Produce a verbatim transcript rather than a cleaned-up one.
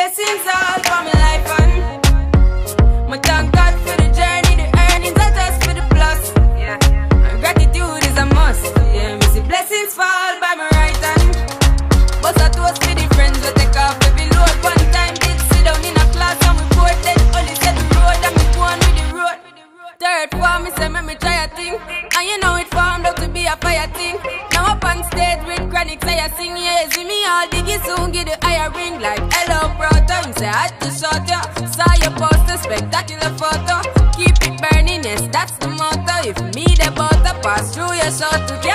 blessings all for my life and my thank God for the journey, the earnings are just for the plus. Yeah, and gratitude is a must. Yeah, me see blessings fall by my right hand. But I toast for the friends we take off every load. One time did sit down in a class and we both then only said the road and me go on with the road. Third form, me say me me try a thing, and you know it formed out to be a fire thing. Now up on stage with chronic, say I sing, yeah, see me all diggy soon, get the higher ring like hello brother. You say I had to shot ya, saw your poster, spectacular photo. Keep it burning, yes, that's the motto. If me the butter pass through your shot to